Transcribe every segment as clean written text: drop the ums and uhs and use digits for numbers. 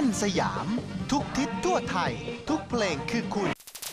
สยามทุกทิศทั่วไทยทุกเพลงคือคุณ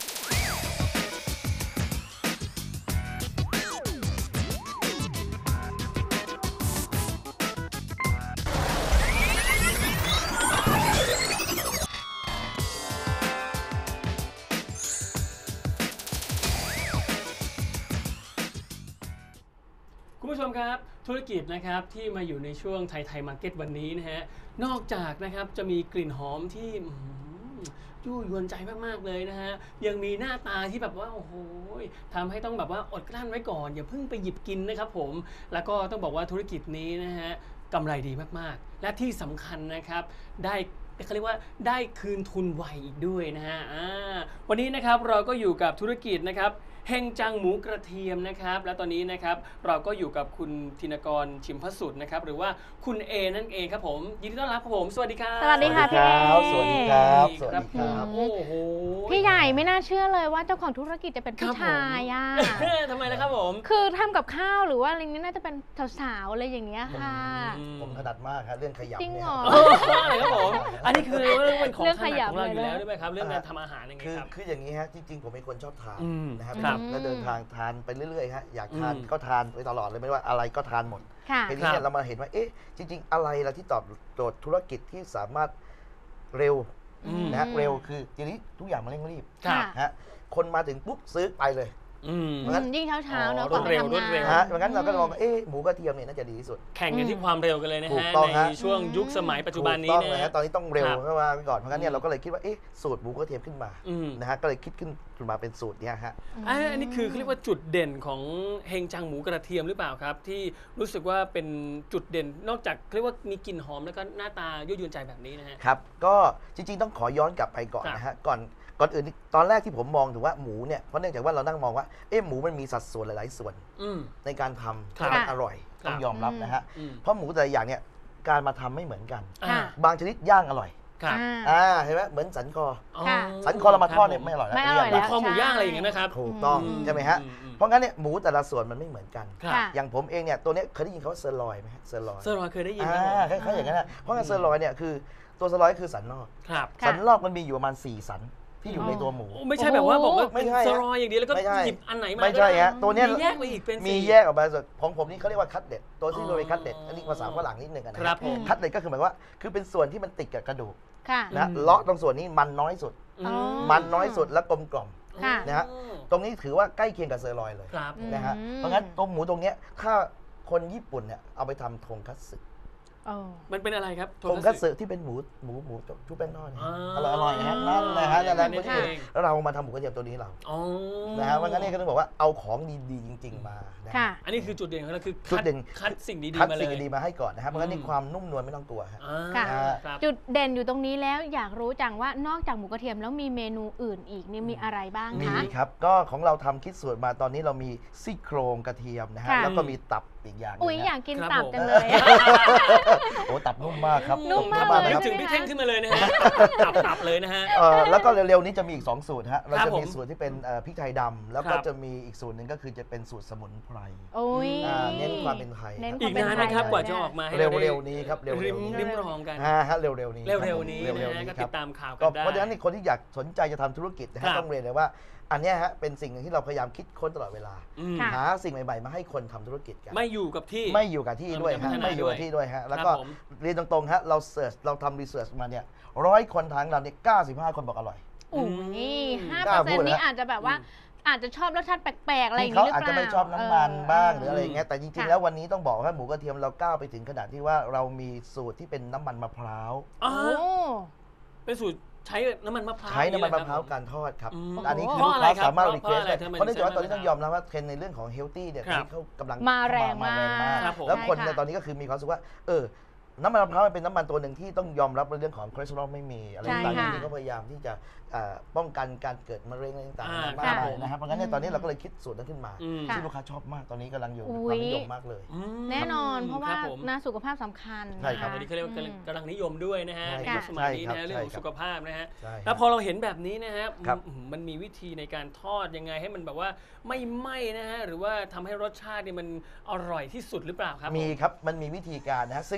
คุณผู้ชมครับธุรกิจนะครับที่มาอยู่ในช่วงไทยมาร์เก็ตวันนี้นะฮะนอกจากนะครับจะมีกลิ่นหอมที่ยั่วยวนใจมากๆเลยนะฮะยังมีหน้าตาที่แบบว่าโอ้โหทำให้ต้องแบบว่าอดกลั้นไว้ก่อนอย่าเพิ่งไปหยิบกินนะครับผมแล้วก็ต้องบอกว่าธุรกิจนี้นะฮะกำไรดีมากๆและที่สำคัญนะครับได้เขาเรียกว่าได้คืนทุนไวอีกด้วยนะฮะวันนี้นะครับเราก็อยู่กับธุรกิจนะครับเฮงจังหมูกระเทียมนะครับและตอนนี้นะครับเราก็อยู่กับคุณธินกรชิมพสุทธิ์นะครับหรือว่าคุณเอนั่นเองครับผมยินดีต้อนรับครับผมสวัสดีครับสวัสดีค่ะพี่เอสวัสดีครับสวัสดีครับโอ้โหพี่ใหญ่ไม่น่าเชื่อเลยว่าเจ้าของธุรกิจจะเป็นผู้ชายอ่ะทำไมล่ะครับผมคือทำกับข้าวหรือว่าอะไรนี้น่าจะเป็นสาวๆอะไรอย่างเงี้ยค่ะผมถนัดมากครับเรื่องขยำจริงเหรออะไรครับผมอันนี้คือเรื่องเป็นของถนัดของเราอยู่แล้วใช่ไหมครับเรื่องการทำอาหารยังไงครับคืออย่างนี้ฮะจริงๆผมเป็นคนชอบทานนะครับครับแล้วเดินทางทานไปเรื่อยๆฮะอยากทานก็ทานไปตลอดเลยไม่ว่าอะไรก็ทานหมดค่ะทีนี้เนี่ยเรามาเห็นว่าเอ๊ะจริงๆอะไรล่ะที่ตอบโจทย์ธุรกิจที่สามารถเร็วนะฮะเร็วคือทีนี้ทุกอย่างมันเร่งรีบค่ะฮะคนมาถึงปุ๊บซื้อไปเลยยิ่งเช้าๆเนาะรวดเร็วก่อนไปทำงานฮะเพราะงั้นเราก็มองว่าเอ๊ะหมูกระเทียมเนี่ยน่าจะดีที่สุดแข่งกันที่ความเร็วกันเลยนะถูฮะกต้องในฮะช่วงยุคสมัยปัจจุบันนี้ถูกต้องเลยนะฮะตอนนี้ต้องเร็วครับเข้ามาก่อนเพราะงั้นเนี่ยเราก็เลยคิดว่าเอ๊ะสูตรหมูกระเทียมขึ้นมาอืมนะฮะก็เลยคิดขึ้นมาเป็นสูตรเนี้ยฮะอันนี้คือเขาเรียกว่าจุดเด่นของเฮงจังหมูกระเทียมหรือเปล่าครับที่รู้สึกว่าเป็นจุดเด่นนอกจากเรียกว่ามีกลิ่นหอมแล้วก็หน้าตายั่วยวนใจแบบนี้นะฮะครับก็จริงๆต้องขอย้อนกลับไปก่อนนะฮะก่อนอื่นตอนแรกที่ผมมองถึงว่าหมูเนี่ยเพราะเนื่องจากว่าเรานั่งมองว่าเอ๊ะหมูมันมีสัดส่วนหลายๆส่วนในการทำครับให้มันอร่อยครับต้องยอมรับนะฮะอืมเพราะหมูแต่ละอย่างเนี่ยการมาทำไม่เหมือนกันค่ะบางชนิดย่างอร่อยครับเห็นไหมเหมือนสันคอค่ะสันคอเรามาทอดเนี่ยไม่อร่อยไม่อร่อยหแล้มูวคอหมูย่างอะไรอย่างเงี้ยนะครับถูกต้องใช่ไหมฮะเพราะงั้นเนี่ยหมูแต่ละส่วนมันไม่เหมือนกันครับค่ะอย่างผมเองเนี่ยตัวเนี้ยเคยได้ยินคำว่าเซอร์ลอยไหมฮะเซอร์ลอยเซอร์รอยเคยได้ยินไหมคล้ายๆอย่างนั้นนะเพราะงั้นเซอร์ลอยเนี่ยคือตัวเซอร์ลอยคือสันนอกครับค่ะสันนอกมันมีอยู่ประมาณ4 สันที่อยู่ในตัวหมูไม่ใช่แบบว่าบอกว่าไม่เป็นใช่เซอร์รอยอย่างเดียวแล้วก็ไม่ใช่หยิบอันไหนมาไม่ใช่ฮะตัวเนี้ยมีแยกไปอีกเป็นมีสี่แยกออกมาของผมนี่เขาเรียกว่าคัตเด็ดตัวที่เราเรียกคัตเด็ดอันนี้ภาษาฝรั่งนิดนึงนะครับผมคัตเด็ดก็คือหมายว่าคือเป็นส่วนที่มันติดกับกระดูกค่ะนะเลาะตรงส่วนนี้มันน้อยสุดอ๋อมันน้อยสุดและกลมกล่อมค่ะนะฮะตรงนี้ถือว่าใกล้เคียงกับเซอร์ลอยเลยครับนะฮะเพราะงั้นตัวหมูตรงเนี้ยถ้าคนญี่ปุ่นเนี่ยเอาไปทำทงคัตสึมันเป็นอะไรครับทงคัตสึที่เป็นหมูชุบแป้งทอดเนี่ยอ่าอร่อยๆนะฮะนั่นแหละฮะนั่นแหละนั่นที่เองแล้วเรามาทำหมูกระเทียมตัวนี้เราอ๋อนะฮะเพราะงั้นเนี่ยก็ต้องบอกว่าเอาของดีๆจริง ๆ มานะค่ะอันนี้คือจุดเด่นของเราคือจุดเด่นคัดสิ่งดีคัดๆมาเลสิ่งยดีๆมาให้ก่อนนะครับเพราะงั้นนี่ความนุ่มนวลไม่ต้องกลัวฮะค่ะครับจุดเด่นอยู่ตรงนี้แล้วอยากรู้จังว่านอกจากหมูกระเทียมแล้วมีเมนูอื่นอีกนี่มีอะไรบ้างมีคะครับก็ของเราทำคิดสูตรมาตอนนี้เรามีซี่โครงกระเทียมนะฮะค่ะแล้วก็มีตับอีกอย่างหนึ่งอุ๊ยนะอยากกินครับตับผมจังเลยโอ้ตับนุ่มมากครับนุ่มมากขอบเลคุณนึคกรับถึงพี่เท่งขึ้นมาเลยนะฮะตับเลยนะฮะแล้วก็เร็วๆนี้จะมีอีก2 สูตรฮะเราครับจะมีผมสูตรที่เป็นพริกไทยดำแล้วคก็รับจะมีอีกสูตรหนึ่งก็คือจะเป็นสูตรสมุนไพรโอ้ยเน้นความเป็นไทยเน้นอีกนานนะครับกว่าจะออกมาให้เร็เราได้วๆนี้ครับเร็วๆนี้ริมรองกันฮะเร็วๆนี้เร็วๆนี้เร็นะวๆฮะนี้ก็คติรับดตามข่าวกัก็นได้เพราะฉะนั้นคนที่อยากสนใจจะทำธุรกิจนะครัฮะบต้องเรียนเลยว่าอันเนี้ยฮะเป็นสิ่งหนึ่งที่เราพยายามคิดค้นตลอดเวลาอืมค่ะหาสิ่งใหม่ๆมาให้คนทำธุรกิจกันไม่อยู่กับที่ไม่อยู่กับที่ด้วยพัฮะฒนาไม่อยู่กับด้วยที่ด้วยฮะแล้วครับก็ผมเรียนตรงๆฮะเราทำรีเสิร์ชมาเนี่ย100 คนทางเราเนี่ย95 คนบอกอร่อยอุ้ยกล้าพูด 5% นะนี้อาจจะแบบว่า อาจจะชอบรสชาติแปลกๆอะไรอย่างที่นี้เขาหรือเปล่าอาจจะไม่ชอบน้ำมันบ้างหรืออะไรอย่างเงี้เงี้ยแต่จริงๆแล้ววันนี้ต้องบอกว่าหมูกระเทียมเราก้าวไปถึงขนาดที่ว่าเรามีสูตรที่เป็นน้ำมันมะพร้าวอ๋อโอ้เป็นสูตรใช้น้ำมันมะพร้าวใช้น้ำมันมะพร้าวกัการทอดครับอืมอันนี้คือเพราะลูกอะไรค้าครับสามารถเพรีราะเควสอะไรได้ทำไมเพราะเนื่องจากว่าตอนนี้ใช้ต้องยอมรับว่าเทรนด์ในเรื่องของเฮลตี้เนี่ยครับเขากำลังมาแรงมากครับผมแล้วคนใช่ค่ะในตอนนี้ก็คือมีความรู้สึกว่าน้ำมันมะพร้าวมันเป็นน้ำมันตัวหนึ่งที่ต้องยอมรับในเรื่องของคอเลสเตอรอลไม่มีอะไรใช่ต่างๆค่ะที่เขาพยายามที่จะป้องกันการเกิดมะเร็งอะไรต่างๆมากค่ะมายนะครับเพราะงั้นเนี่ยตอนนี้เราก็เลยคิดสูตรนั้นขึ้นมาอืมที่ลูกค้าชอบมากตอนนี้กำลังอยู่ในอุ๊ควาย มนิยมมากเลยอืมแน่นอนเพราะว่าคบผมนะสุขภาพสำคัญใช่ครับวันนี้เขาเรียกว่ากำลังนิยมด้วยนะฮะใช่ในครับยุคสมัยนี้นะฮะใช่ครับเรื่องของสุขภาพนะฮะใช่แล้วพอเราเห็นแบบนี้นะฮะครับมันมีวิธีในการทอดยังไงให้มันแบบว่าไม่ไหม้นะฮะหรือว่าทำให้รสชาติเนี่ยมันอร่อยที่สุดหรือเปล่าครับมีครับมันมีวิธีการนะฮะซึ่งแน่นอนนะ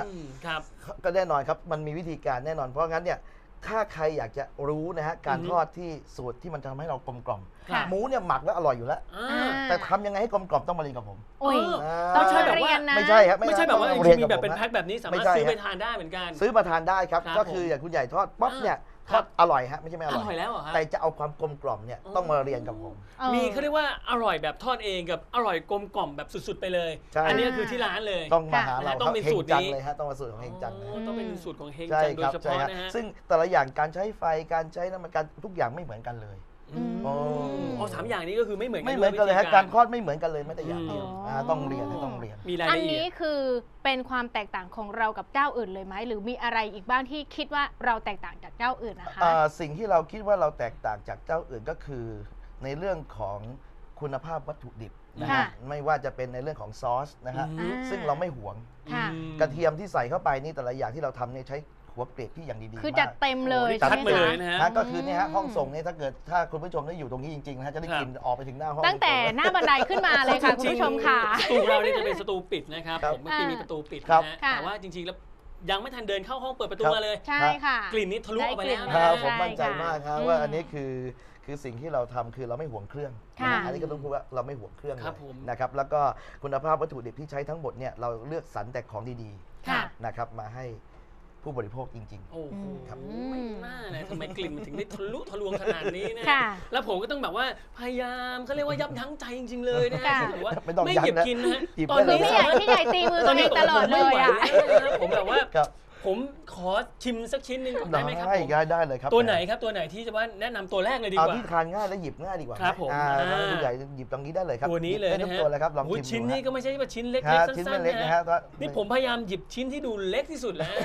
ะครับก็แน่นอนครับมันมีวิธีการแน่นอนเพราะงั้นเนี่ยถ้าใครอยากจะรู้นะฮะการทอดที่สูตรที่มันทำให้เรากลมกล่อมค่ะหมูเนี่ยหมักแล้วอร่อยอยู่แล้วอ่าแต่ทำยังไงให้กลมกล่อมต้องมาเรียนกับผมโอ้ยต้ต้ออง งใช่แบบว่าเรียนนะไม่ใช่ครับไม่ใช่แบบว่าต้องจริงๆมีเรียนแบกับบเป็นผมะแพ็คแบบนี้สามารถไม่ใช่ซื้อไปฮะทานได้เหมือนกันซื้อมาทานได้ครับครับก็คือผมอย่างคุณใหญ่ทอดป๊อปเนี่ยทครัอบ ดอร่อยฮะไม่ใช่ไม่ออร่อยร่อยแล้วเหรอฮะแต่จะเอาความกลมกล่อมเนี่ยอ๋อต้องมาเรียนกับผมมีเขาเรียกว่าอร่อยแบบทอดเองกับอร่อยกลมกล่อมแบบสุดๆไปเลยใช่อันนี้ก็คือที่ร้านเลยต้องมาหาค่ะเราต้องเป็นฮงสูตรจังนี้เลยฮะต้องมาสูตรของเฮงจังนะอ๋ฮะอต้องเป็นสูตรของเฮงใช่จังโดครัยบเฉใช่พาะฮะนะฮะซึ่งแต่ละอย่างการใช้ไฟการใช้น้ำมันการทุกอย่างไม่เหมือนกันเลยอืมอ๋ออ๋อสามอย่างนี้ก็คือไม่เหมือนกันไม่เหมือนกันเลยฮะด้วการทอดไม่เหมือนกันเลยแม้แต่อย่างเดียวอ๋อต้องเรียนต้องเรียนมีรายอันละเอียนี้ดคือเป็นความแตกต่างของเรากับเจ้าอื่นเลยไหมหรือมีอะไรอีกบ้างที่คิดว่าเราแตกต่างจากเจ้าอื่นนะคะสิ่งที่เราคิดว่าเราแตกต่างจากเจ้าอื่นก็คือ ในเรื่องของคุณภาพวัตถุดิบนะค่ะฮะไม่ว่าจะเป็นในเรื่องของซอสนะฮะอืมซึ่งเราไม่หวงค่ะอืมกระเทียมที่ใส่เข้าไปนี่แต่ละอย่างที่เราทำเนี่ยใช้หัวเกรดที่อย่างดีๆคือมากจัดเต็มเลยโอ้ใช่ชัดไหมมาเลยคะนะฮะฮะก็คือเนี่ยฮะห้องส่งเนี่ยถ้าคุณผู้ชมได้อยู่ตรงนี้จริงๆนะฮะจะได้ครับกลินออกไปถึงหน้าห้องตั้งแต่หน้าบันไดขึ้นมาเลยค่ะคุณผู้ชมค่ะสตูเราเนี่ยจะเป็นสตูปิดนะครับครับผมเมื่อกี้มีประตูปิดครับนะฮะค่ะแต่ว่าจริงๆแล้วยังไม่ทันเดินเข้าห้องเปิดประตูครับมาเลยใช่ค่ะกลิ่นนี้ทะลุออกไปแล้วได้นะกลิ่ครับนผมมั่นใจใช่ค่ะมากครับอืมว่าอันนี้คือสิ่งที่เราทำคือเราไม่หวงเครื่องค่ะอันนี้ก็ต้องพูดว่าเราไม่หวงเครื่องครับเลยผมนะครับแล้วก็คุณภาพวัตถุดิบที่ใช้ทั้งหมดเนี่ยเราเลือกสรรแต่ของดีค่ะๆนะครับมาให้ผู้บริโภคจริงโอ้โหครับไม่น่าเลยทำไมกลิ่นมันถึงได้ทะลุทะลวงขนาดนี้นะค่ะแล้วผมก็ต้องแบบว่าพยายามเขาเรียกว่ายับยั้งใจจริงๆเลยนะฮะค่ะคือแบบว่าไม่ต้องไม่ยั้หยิงบนะกินนะฮะหยิบตอนได้นี้เลยพี่ใหญ่ตีมือตัวเองตลอดเลยอ่ะผมแบบว่าครับผมขอชิมสักชิ้นหนึ่งก่อนได้ไหมครับผมได้เลยครับตัวไหนครับตัวไหนที่จะว่าแนะนำตัวแรกเลยดีเอากว่าที่ทานง่ายและหยิบง่ายดีกว่าครับผมผู้ใหญ่หยิบตรงนี้ได้เลยครับตัวนี้เลยหบได้นะทุกฮะตัวเลยครับลองโอ้ยชิมชิ้นดูนี้ฮะก็ไม่ใช่ว่าชิ้นเล็กฮะๆชิ้นสั้ไม่นๆเล็กนะนะฮะฮะนี่ผมพยายามหยิบชิ้นที่ดูเล็กที่สุดแล้ว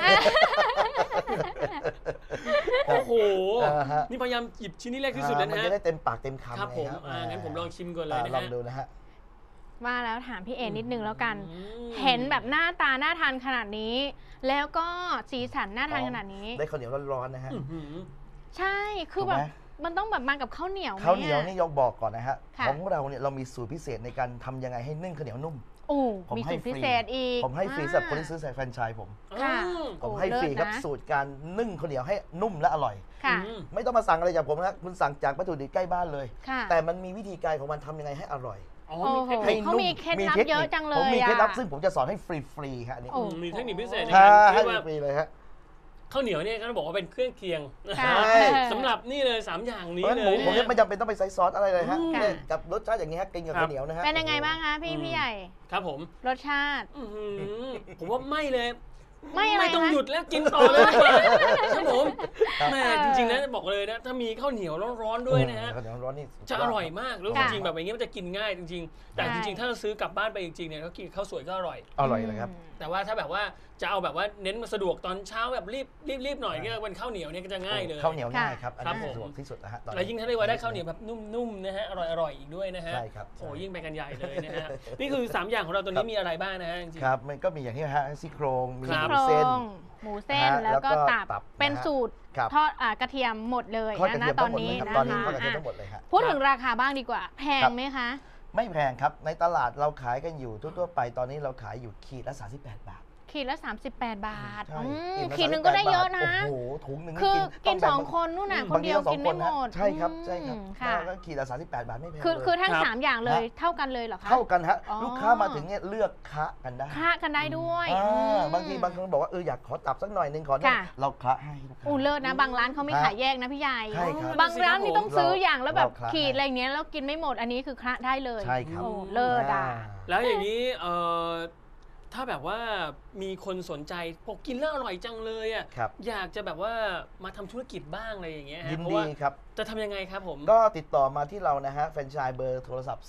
โอ้โหฮะนี่พยายามหยิบชิ้นที่เล็กที่สุดแล้วมันนะจะฮะได้เต็มปากเต็มคำครับผมไงงั้นผมลองชิมก่อนเลยนะลองฮะดูนะฮะว่าแล้วถามพี่เอนิดนึงแล้วกันอืมเห็นแบบหน้าตาน่าทานขนาดนี้ แล้วก็สีสันน่าทานขนาดนี้ได้ข้าวเหนียวร้อนๆนะฮะอื้อหือใช่คือแบบถูกไหมมันต้องแบบมากับข้าวเหนียวไหมข้าวเหนียวอะนี่ยกบอกก่อนนะฮะค่ะของเราเนี่ยเรามีสูตรพิเศษในการทำยังไงให้นึ่งข้าวเหนียวนุ่มโอ้ผมมีให้สูตรฟรีพิเศษอีกผมให้ฟรีสำหรับคนที่ซื้อสายแฟรนไชส์ผมค่ะผมให้ฟรีครับโอ้เลิศนะสูตรการนึ่งข้าวเหนียวให้นุ่มและอร่อยค่ะอืมไม่ต้องมาสั่งอะไรจากผมนะคุณสั่งจากวัตถุดิบใกล้บ้านเลยค่ะแต่มันมีวิธีการของมันทำยังไงให้อร่อยอ๋อโอ้มีโหเทคนิคเขามีเคล็ดลับเยอะจังเลยผมมีเคล็ดลับอะซึ่งผมจะสอนให้ฟรีๆฮะอันนี้โอ้มีเทคนิคพิเศษในใช่การให้เรียกว่าฟรีเลยฮะข้าวเหนียวเนี่ยก็ต้องบอกว่าเป็นเครื่องเคียงค่ะใช่สำหรับนี่เลย3อย่างเพนี้ราะฉะนั้นเลหมูยผมเนี่ยนะไม่จำเป็นต้องไปใส่ซอสอะไรเลยฮะค่ะเนี่ยกับรสชาติอย่างนี้ฮะกินกับครับข้าวเหนียวนะฮะเป็นยังไงบ้างคะพี่ใหญ่ครับผมรสชาติอื้อหือผมว่าไม่เลยไม่อะไรไม่ต้องนะหยุดแล้วกินต่อเลยดีกว่าครับผมแหม่จริงๆนะบอกเลยนะถ้ามีข้าวเหนียวร้อนๆด้วยนะฮะข้าวเหนียวร้อนนี่สุดจะอร่อยมากแล้วจค่ะริงๆแบบอย่างนี้มันจะกินง่ายจริงๆ แต่ใช่จริงๆ ถ้าเราซื้อกลับบ้านไปจริงๆเนี่ยเขากินข้าวสวยก็อร่อยอร่อยเลยครับแต่ว่าถ้าแบบว่าจะเอาแบบว่าเน้นมาสะดวกตอนเช้าแบบรีบหน่อยเนี่ยเป็นข้าวเหนียวเนี่ยก็จะง่ายเลยข้าวเหนียวง่ายครับอันครับนี้ผมสะดวกที่สุดนะฮะตอนนี้แล้วยิ่งถ้าเรียกว่าได้ข้าวเหนียวแบบนุ่มๆนะฮะอร่อยๆอีกด้วยนะฮะใช่ครับโอ้ยิ่งไปกันใหญ่เลยนะฮะนี่คือ3อย่างของเราตัวนี้มีอะไรบ้างนะฮะจริงๆครับมันก็มีอย่างที่ฮะซี่โครงมีครับหมูเส้นหมูเส้นนะฮะแล้วก็แล้วก็ตับตับเป็นนะฮะสูตรครับทอดกระเทียมหมดเลยทอดกระนะเทียมตอทั้นงหมดนี้เลยครับนะตอนนี้คะทอดกระเทียมอ่ะทั้งหมดเลยฮะพูดถึงราคาบ้างดีกว่า แพงครับไหมคะไม่แพงครับในตลาดเราขายกันอยู่ทั่วๆไปตอนนี้เราขายอยู่ขีดละ38 บาทขีดละ 38 บาทใช่ขีดหนึ่งก็ได้เยอะนะโอ้โหถุงหนึ่งคือกินต้สองแบ่คนนู่นน่ะอืมคนเดียวบางทีกินไม่หมดใช่ครับใช่ครับค่ะก็ขีดละ38 บาทไม่แพงคือเลยคือทั้งครับ 3 อย่างเลยเท่ากันเลยเหรอคะเท่ากันฮะอ๋อลูกค้ามาถึงเนี่ยเลือกคะกันได้คละกันได้ด้วยอ่าอืมบางทีบางคนบอกว่าอยากขอตับสักหน่อยนึงขอได้ค่ะเราคละให้ลูกค้าอู้เลิศนะ บางร้านเขาไม่ขายแยกนะพี่ใหญ่ใช่ครับบางร้านนี่ต้องซื้ออย่างแล้วแบบเราคละขีดอะไรอย่างเงี้ยแล้วกินไม่หมดอันนี้คือคละได้เลยใช่ครับโอ้เลิศอ่ะแล้วอย่างนี้ถ้าแบบว่ามีคนสนใจบอกกินแล้วอร่อยจังเลยอ่ะครับอยากจะแบบว่ามาทำธุรกิจบ้างอะไรอย่างเงี้ยฮะยินเพราะดีว่าครับจะทำยังไงครับผมก็ติดต่อมาที่เรานะฮะแฟรนไชส์เบอร์โทรศัพท์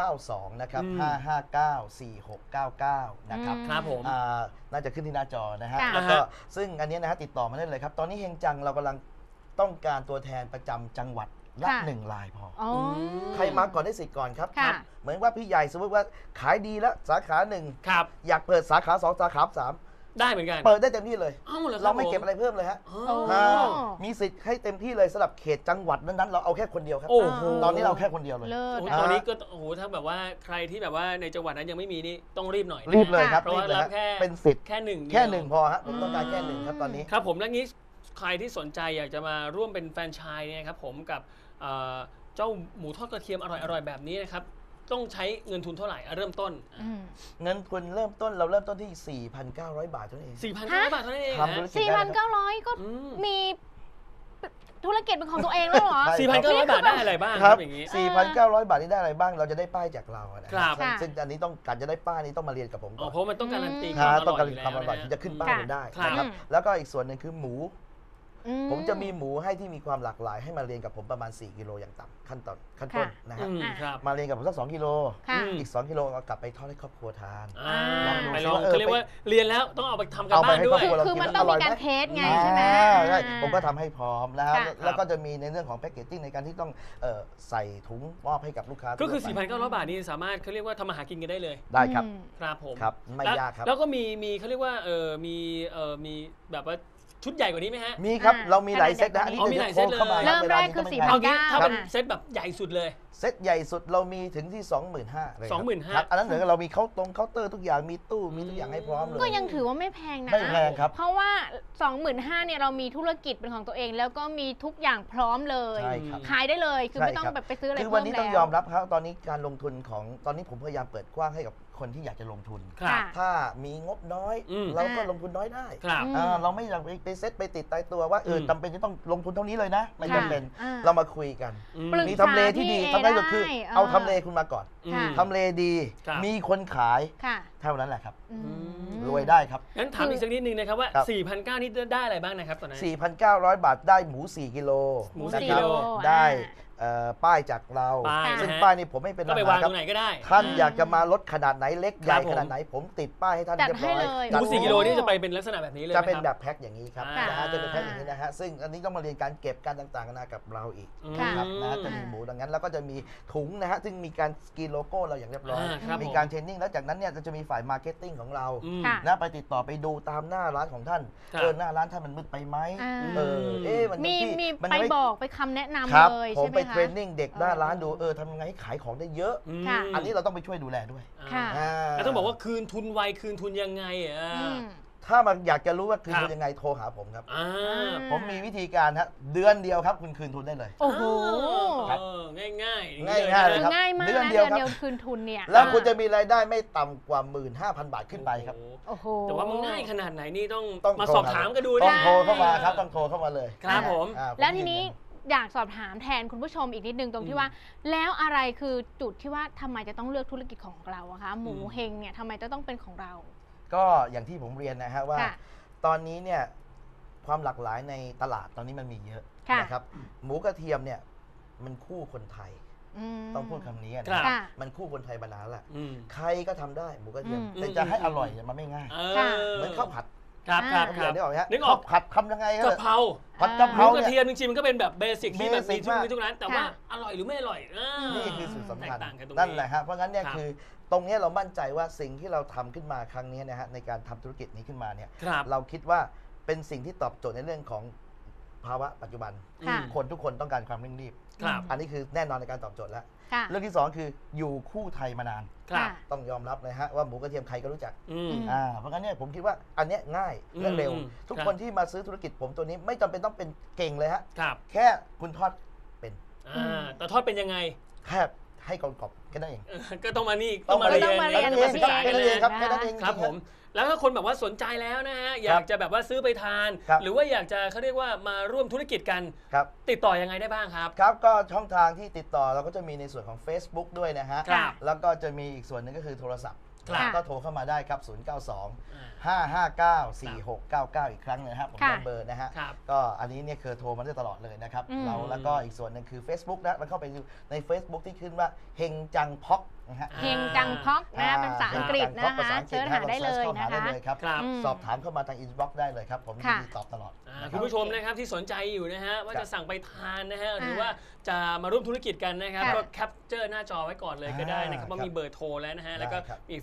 092 นะครับอืม 5594699 นะครับครับผมน่าจะขึ้นที่หน้าจอนะฮะค่ะแล้วก็ซึ่งอันนี้นะฮะติดต่อมาได้เลยครับ ตอนนี้เฮงจังเรากำลังต้องการตัวแทนประจำจังหวัดละค่ะ 1 รายพออ๋อใครมาก่อนได้สิทธิ์ก่อนครับค่ะเหมือนว่าพี่ใหญ่สมมติว่าขายดีแล้วสาขาหนึ่งครับอยากเปิดสาขา2สาขา3 ได้เหมือนกันเปิดได้เต็มที่เลยเอ้าเหรอครับเราไม่เก็บอะไรเพิ่มเลยฮะอ๋อโอ้มีสิทธิ์ให้เต็มที่เลยสำหรับเขตจังหวัดนั้นๆเราเอาแค่คนเดียวครับโอ้โหตอนนี้เราแค่คนเดียวเลยเลิศโอ้โหอะตอนนี้ก็โอ้โหถ้าแบบว่าใครที่แบบว่าในจังหวัดนั้นยังไม่มีนี่ต้องรีบหน่อยนะรีบเลยครับเพราะรีว่าบเลยรับฮะแค่เป็นสิทธิ์แค่หนึ่งเดียวแค่หนึ่งพอฮะผมต้องการแค่หนึ่งครับตอนนี้ครับผมแล้วงี้ใครที่สนใจอยากจะมาร่วมเป็นแฟรนไชส์เนี่ยครับผมกับเจ้าหมูทอดกระเทียมอร่อยๆแบบนี้นะครับต้องใช้เงินทุนเท่าไหร่เริ่มต้นเงินทุนเริ่มต้นเราเริ่มต้นที่ 4,900 บาทเท่านั้นเอง 4,900 บาทเท่านั้นเองทำธุรกิจได้นะครับ 4,900 ก็อืมมีธุรกิจเป็นของตัวเองแล้วเหรอใช่ 4,900 บาทได้อะไรบ้างคครัรับบอย่างนี้ 4,900 บาทนี่ได้อะไรบ้าง เราจะได้ป้ายจากเรานะครัครับ ซึ่งอันนี้ต้องการจะได้ป้ายนี้ต้องมาเรียนกับผมอ๋ก่ออนเพราะมันต้องการันตีคควารัมบต้องการยู่ความอร่อยแล้วที่จะขึ้นป้ายค่ะผมได้ครับนะครับ แล้วก็อีกส่วนหนึ่งคือหมูอืผมจะมีหมูให้ที่มีความหลากหลายให้มาเรียนกับผมประมาณ 4 กิโลอย่างต่ำขั้นต้นค่ะนะฮะอืมครับมาเรียนกับผมสัก 2 กิโลค่ะอืมอีก 2 กิโลเอากลับไปทอดให้ครอบครัวทานอ่าลองดูไปลองซิว่าเขาเรียกว่าเรียนแล้วต้องเอาไปทำกันเอาไปบ้านให้ด้ครวอย บครัวเราคือกินมันแล้วต้องอร่อยมีการไหมเทสไงใช่ไหมใช่ผมก็ทำให้พร้อมแล้วค่ะแล้วก็จะมีในเรื่องของแพคเกจจิ้งในการที่ต้องใส่ถุงมอบให้กับลูกค้าก็คือทั่วไป 4,900 บาทนี่สามารถเขาเรียกว่าทำอาหารกินกันได้เลยได้ครับครับผมครับไม่แล้วยากครับแล้วก็มีเขาเรียกว่ามีแบบว่าชุดใหญ่กว่านี้ไหมฮะมีครับอ่าเรามีหลายเซตนะอันนี้อ๋อมีจะหลายโค้ดเข้ามาเซตเลยเริ่มแรกคือวล 4,900 เอางี้ถ้าเป็นอ่ะเซตแบบใหญ่สุดเลยเซตใหญ่สุดเรามีถึงที่ 25,000เลยครับ 25,000 ครับอันนั้นเหมือนกับเรามีเคาน์เตอร์ทุกอย่างมีตู้มีทุกอย่างให้พร้อมเลยก็ยังถือว่าไม่แพงนะไม่แพงครับเพราะว่า 25,000เนี่ยเรามีธุรกิจเป็นของตัวเอง แล้วก็มีทุกอย่างพร้อมเลยใช่ครับขายได้เลยคือไม่ต้องใช่ครับแบบไปซื้ออะไรคือเพิ่มวันนี้ต้องแล้วยอมรับครับตอนนี้การลงทุนของตอนนี้ผมพยายามเปิดกว้างให้กับคนที่อยากจะลงทุนครับถ้ามีงบน้อยอืมเราก็ลงทุนน้อยได้ครับเราไม่อยากไปเซตไปติดตายตัวว่าจำเป็นจะต้องลงทุนเท่านี้เลยนะไม่ค่ะจำเป็นอ่าเรามาคุยกันอืมปรึกมีทำเลที่ดีษาทำได้ก็คือได้เอาทำเลคุณมาก่อนอืมค่ะทำเลดีครับมีคนขายค่ะเท่านั้นแหละครับอืมรวยได้ครับงั้นถามอีกสักนิดนึงนะครับว่าครับ 4,900 นี่ได้อะไรบ้างนะครับตอนนั้น 4,900 บาทได้หมู 4 กิโลหมูนะ 4 ครักิโลได้ป้ายจากเราป้ายซึ่งนะฮะป้ายนี่ผมไม่เป็นก็ไปปัญวางหาคตรัรงไหนก็ได้ท่านอยากจะมาลดขนาดไหนเล็กใหญ่ครับผมขนาดไหนผมติดป้ายให้ท่านจัดเรียบร้อยให้เลยหมูจัด 4 กิโลนี่จะไปเป็นลักษณะแบบนี้เลยจะเป็นไหมแบครับบแพ็คอย่างนี้ครับอ่านะฮะจะเป็นแพ็คอย่างนี้นะฮะซึ่งอันนี้ต้องมาเรียนการเก็บการต่างๆนานากับเราอีกค่ะนะครับนะฮะจะมีหมูดังนั้นแล้วก็จะมีถุงนะฮะซึ่งมีการสกรีนโลโก้เราอย่างเรียบร้อยครับมีการเทรนนิ่งแล้วจากนั้นเนี่ยจะมีฝ่ายมาร์เก็ตติ้งของเราอืมค่ะนะไปติดต่อไปดูตามหน้าร้านของท่านครับหน้าร้านท่านมันมืดไปไหมอ่ามันมียังมีมันไปยังม่บอกไปคำแนะนำครับเลยผมใช่ไหมไปคะเทรนนิ่งเด็กหน้าร้านดูทำยังไงให้ขายของได้เยอะอืมค่ะอันนี้เราต้องไปช่วยดูแลด้วยค่ะแล้วต้องบอกว่าคืนทุนไวคืนทุนยังไงอ่ะอืมถ้ามันอยากจะรู้ว่าคืนครัทุบนยังไงโทรหาผมครับอ่าผมมีวิธีการฮะเดือนเดียวครับคุณคืนทุนได้เลยโอ้โหครับง่ายๆง่ายๆเลยครับง่ายมากเดือนนะเดียวครับเดือนคืนทุนเนี่ยแล้วคุณจะมีรายได้ไม่ต่ำกว่า 15,000 บาทขึ้นไปครับโอ้โหแต่ว่ามันง่ายขนาดไหนนี่ต้องต้องมาโทรสอบถามกันดูต้อนะงโทรเข้ามาครับต้องโทรเข้ามาเลยครับผมแล้วทีนี้อยากสอบถามแทนคุณผู้ชมอีกนิดนึงตรงที่ว่า แล้วอะไรคือจุดที่ว่าทำไมจะต้องเลือกธุรกิจของเราอะคะหมูเฮงเนี่ยทำไมจะต้องเป็นของเราก็อย่างที่ผมเรียนนะฮะว่าค่ะตอนนี้เนี่ยความหลากหลายในตลาดตอนนี้มันมีเยอะค่ะนะครับหมูกระเทียมเนี่ยมันคู่คนไทย ต้องพูดคำนี้นะครัฮะบค่ะมันคู่คนไทยมานานแล้วอืมใครก็ทำได้หมูกระเทียมอืมแต่จะให้อร่อยเนี่ยมันไม่ง่ายเอค่ะเหมือนข้าวผัดครับครับข้าวคเดีรัยวบนึกออกไหมฮะนึกออกข้าวผัดทำยังไงก็กะเพราผัดกะหเพมูรากระเนี่ยเทียมจริงๆมันก็เป็นแบบเบสิกที่แบบมีเบสิกมากทุกร้านแต่ว่าอร่อยหรือไม่อร่อยนี่นี่คือสูตรสำคัญแตกต่างกันตรงนั่นแหละฮะเพราะงั้นเนี่ยครับคือตรงเนี้ยเรามั่นใจว่าสิ่งที่เราทำขึ้นมาครั้งนี้นะฮะในการทำธุรกิจนี้ขึ้นมาเนี่ยครับเราคิดว่าเป็นสิ่งที่ตอบโจทย์ในเรื่องของภาวะปัจจุบันค่ะคนทุกคนต้องการความเร่งรีบครับอันนี้คือแน่นอนในการตอบโจทย์แล้วค่ะเรื่องที่ 2 คืออยู่คู่ไทยมานานครับต้องยอมรับเลยฮะว่าหมูกระเทียมใครก็รู้จักอืมเพราะงั้นเนี่ยผมคิดว่าอันเนี้ยง่ายและเร็ว ทุกครับคนที่มาซื้อธุรกิจผมตัวนี้ไม่จำเป็นต้องเป็นเก่งเลยฮะครับแค่คุณทอดเป็นแต่ทอดเป็นยังไงแค่ให้กรอบๆแค่นั้นเองก็ต้องมานี่ต้องมาเรียนต้องมาเรียนแค่นั้นเองศึกครับษาแค่นั้นเองครับแค่นั้นเองครับผม แล้วถ้าคนแบบว่าสนใจแล้วนะฮะอยากจะแบบว่าซื้อไปทานครับหรือว่าอยากจะเขาเรียกว่ามาร่วมธุรกิจกันครับติดต่อยังไงได้บ้างครับครับก็ช่องทางที่ติดต่อเราก็จะมีในส่วนของ Facebook ด้วยนะฮะครับแล้วก็จะมีอีกส่วนหนึ่งก็คือโทรศัพท์ครับก็โทรเข้ามาได้ครับ 092-559-4699 อีกครั้งหนึงนะครับผมค่ะย้ำเบอร์นะฮะครับก็อันนี้เนี่ยคือโทรมาได้ตลอดเลยนะครับอืมเราแล้วก็อีกส่วนหนึ่งคือ Facebook นะแล้วเข้าไปดูใน Facebook ที่ขึ้นว่าเฮงจังพ็อกนะฮะเฮงจังพอกนะเป็นภาษาอังกฤษนะภาคะษาอังกฤษเสิร์ชหาได้เลยเข้านะหาได้คะเลยครับครับสอบถามเข้ามาทางอินบ็อกซ์ได้เลยครับผมยินค่ะดีตอบตลอดนะคคุรับณผู้ชมนะครับที่สนใจอยู่นะฮะว่าครัจะบสั่งไปทานนะฮะหรือว่าจะมาร่วมธุรกิจกันนะครับค่ะก็แคปเจอร์หน้าจอไว้ก่อนเลยก็ได้นะครับครับว่ามีเบอร์โทรแล้วนะฮะแล้วก็ได้ครับมี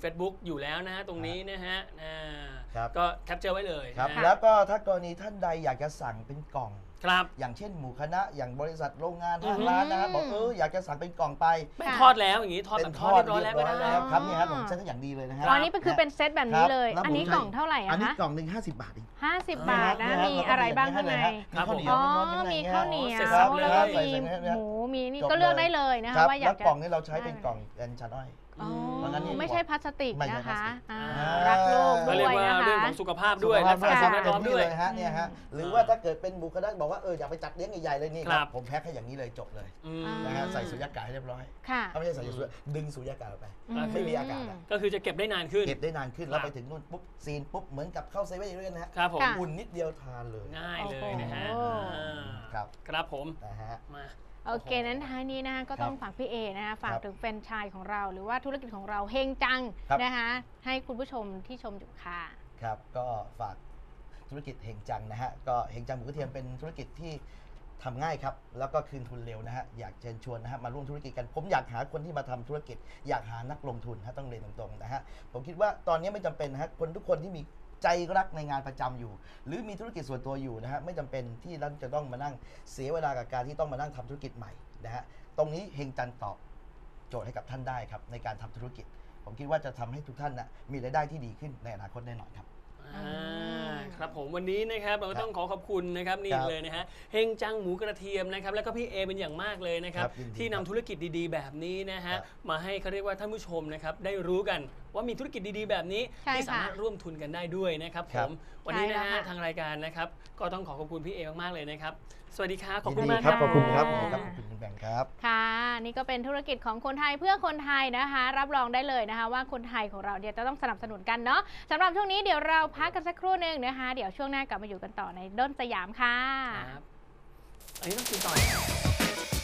Facebook อยู่แล้วนะฮะตรงนี้นะฮะครับก็แคปเจอร์ไว้เลยครับนะฮะแล้วก็ถ้ากรณีท่านใดอยากจะสั่งเป็นกล่องครับอย่างเช่นหมู่คณะอย่างบริษัทโรงงานอือทางฮึร้านนะฮะบอกอยากจะสั่งเป็นกล่องไปเป็นทอดแล้วอย่างนี้ทอดแบบทอดเรียบร้อยแล้วก็ได้แล้วครับเนี่ยครับผมเซ็ตอย่างดีเลยนะฮะอ๋อนี่คือเป็นเซตแบบนี้เลยครับอันนี้แล้วผมกล่องเท่าไหร่อันอะนี้คะกล่องหนึ่ง50 บาทเอง 50 บาทนะมีอะไรบ้างข้างในมีข้าวเหนียวอ๋อร้อนๆข้างในมีข้าวเหนียเสร็จวสับเลยแล้วก็ใส่มีใส่หมูมีนี่จบก็เลือกเลยได้เลยนะครัคะบว่าอยาแล้กวจะกล่องนี้เราใช้เป็นกล่องแอนชานอ้อยอ๋อเพราะงั้นนี่ไม่ใช่พลาสติกไม่ใช่นะคะพลาสติกรักโลกก็ด้เรียกวยว่านะเรื่องคะของสุขภาพด้วยและสุขภาพสิ่งแวดล้อมด้วยเต็ที่เลยฮะเนี่ยฮะหรือว่าถ้าเกิดเป็นบุคคลบอกว่าอยากไปจัดเลี้ยงใหญ่ๆเลยนี่คครัรับ บผมแพ็คให้อย่างนี้เลยจบเลยอืมนะฮะใส่สุญญากาศให้เรียบร้อยค่ะไม่ใช่ใส่สุญญากาศดึงสุญญากาศออกไปอืมไม่มีอากาศอะก็คือจะเก็บได้นานขึ้นเก็บได้นานขึ้นครับแล้วไปถึงนู่นปุ๊บซีนปุ๊บเหมือนกับเข้าเซเว่นอีกด้วยนะฮะครับผมค่ะอุ่นนิดเดียวทานเลยง่ายเลยนะฮะโอ้โหครับครับผมนะฮะมาโอเค นั้นท้ายนี้นะคะก็ต้องฝากพี่เอนะคะฝากถึงแฟรนไชส์ของเรา หรือว่าธุรกิจของเราเฮงจังครับนะคะให้คุณผู้ชมที่ชมอยู่ค่ะครับก็ฝากธุรกิจเฮงจังนะฮะก็เฮงจังหมูกระเทียมเป็นธุรกิจที่ทำง่ายครับแล้วก็คืนทุนเร็วนะฮะอยากเชิญชวนนะฮะมาร่วมธุรกิจกันผมอยากหาคนที่มาทำธุรกิจ อยากหานักลงทุนฮะต้องเรียนตรงๆนะฮะผมคิดว่าตอนนี้ไม่จำเป็นนะฮะคนทุกคนที่มีใจรักในงานประจำอยู่ หรือมีธุรกิจส่วนตัวอยู่นะฮะไม่จำเป็นที่เราจะต้องมานั่งเสียเวลากับการที่ต้องมานั่งทำธุรกิจใหม่นะฮะตรงนี้เฮงจังตอบโจทย์ให้กับท่านได้ครับในการทำธุรกิจ ผมคิดว่าจะทำให้ทุกท่านนะมีรายได้ที่ดีขึ้นในอนาคตแน่นอนครับครับผมวันนี้นะครับเราก็ต้องขอขอบคุณนะครับนี่ครับเลยนะฮะเฮงจังหมูกระเทียมนะครับแล้วก็พี่เอเป็นอย่างมากเลยนะครับครับยินดีที่นำธุรกิจดีๆ แบบนี้นะฮะครับมาให้เขาเรียกว่าท่านผู้ชมนะครับได้รู้กันว่ามีธุรกิจดีๆ แบบนี้ใช่ที่สามารถค่ะร่วมทุนกันได้ด้วยนะครับผครับมวันนี้นะใช่ฮะแล้วค่ะทางรายการนะครับก็ต้องขอขอบคุณพี่เอมากๆเลยนะครับสวัสดีครับขอบคุณยินดีมากครับขอบคุณครับค่ะขอบคุณคุณแบงค์ครับค่ะนี่ก็เป็นธุรกิจของคนไทยเพื่อคนไทยนะคะ รับรองได้เลยนะคะ ว่าคนไทยของเราเนี่ยจะต้องสนับสนุนกันเนาะสำหรับช่วงนี้เดี๋ยวเราพักกันสักครู่หนึ่งนะคะ เดี๋ยวช่วงหน้ากลับมาอยู่กันต่อในด้นสยามค่ะครับอันนี้ต้องกินต่อ